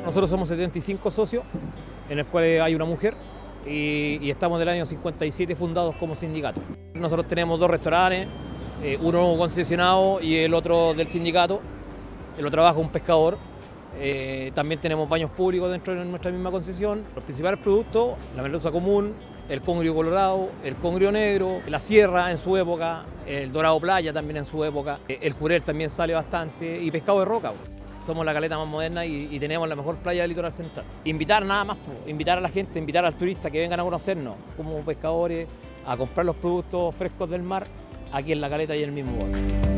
Nosotros somos 75 socios, en el cual hay una mujer, y estamos del año 57 fundados como sindicato. Nosotros tenemos 2 restaurantes, uno concesionado y el otro del sindicato. Lo trabaja un pescador. También tenemos baños públicos dentro de nuestra misma concesión. Los principales productos: la merluza común, el congrio colorado, el congrio negro, la sierra en su época, el dorado playa también en su época, el jurel también sale bastante, y pescado de roca. Somos la caleta más moderna y tenemos la mejor playa del litoral central. Invitar nada más, invitar a la gente, invitar al turista que vengan a conocernos como pescadores, a comprar los productos frescos del mar aquí en la caleta y en el mismo lugar.